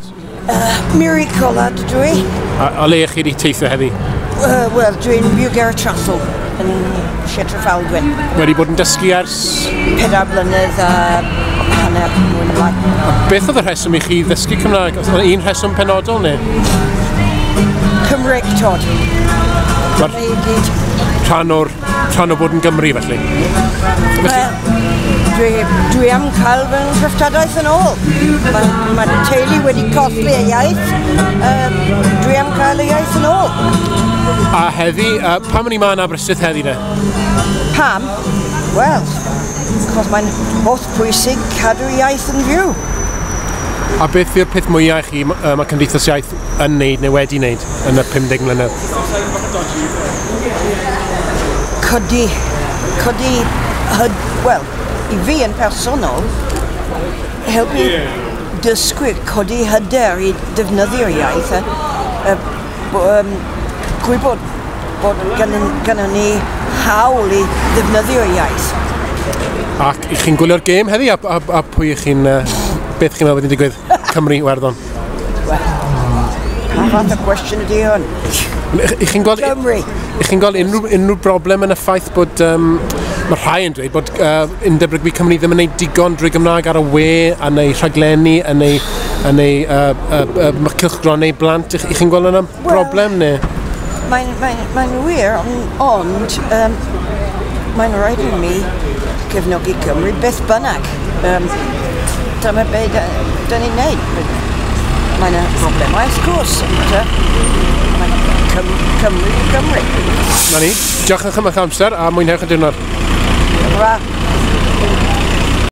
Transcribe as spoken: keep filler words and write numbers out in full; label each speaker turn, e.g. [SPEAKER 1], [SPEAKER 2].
[SPEAKER 1] Uh, miracle a dwi.
[SPEAKER 2] A, a le chi wedi teithio heddi?
[SPEAKER 1] Uh, Wel, dwi'n byw ger Trasl yn Sir Trafalgar.
[SPEAKER 2] Wedi bod yn dysgu ers?
[SPEAKER 1] Pedair mlynedd a hanner mwy neu lai.
[SPEAKER 2] A beth oedd y rheswm i chi ddysgu Cymraeg? Oedd yna un rheswm penodol neu?
[SPEAKER 1] Cymreg tod. Dyna i gyd.
[SPEAKER 2] Rhan o'r rhan o bod yn Gymru felly?
[SPEAKER 1] Wel, dwi, dwi am cael fy nhrefftadaeth yn ôl. Mae ma teulu wedi colli y iaith. Uh, dwi am cael y iaith yn ôl.
[SPEAKER 2] A heddi, uh, pam yn i ma'n Aberystwyth heddi de?
[SPEAKER 1] Pam? Wel, achos mae'n holl pwysig cadw iaith yn fyw.
[SPEAKER 2] A beth yw'r peth mwyaf chi uh, mae Cymdeithas Iaith yn neud neu wedi neud yn y pumdeg mlynedd?
[SPEAKER 1] Codi, codi, hyd, wel, i fi yn personol, helpu dysgwyr codi hyder i defnyddio'r iaith, a um, gwybod bod gennym ni hawl i ddefnyddio'r iaith.
[SPEAKER 2] Ac i chi'n gwylio'r gêm heddi, a, a, a pwy chi'n, uh, beth chi'n meddwl wedi'n digwydd? Cymru, Iwerddon?
[SPEAKER 1] Wel, pa fath o cwestiwn ydi hwn?
[SPEAKER 2] I chi'n gweld,
[SPEAKER 1] Cymru.
[SPEAKER 2] I chi'n gweld unrhyw, unrhyw broblem yn y ffaith bod, um, mae rhai yn dweud bod uh, Undeb Rygbi Cymru ddim yn gwneud digon drwy Gymraeg ar y we, a neu rhaglenni, a neu, a neu uh, uh, uh, cylchgronau blant. I chi'n gweld yna broblem neu?
[SPEAKER 1] Mae'n mae, mae wir, ond um, mae'n rhaid i mi cefnogi Cymru beth bynnag. Um, dyma be dyn ni'n neud. Mae'n broblemau, wrth gwrs. Mae'n Cymru i Gymru.
[SPEAKER 2] Na ni, diolch yn chymach amser a mwynhewch y diwrnod.
[SPEAKER 1] Ra.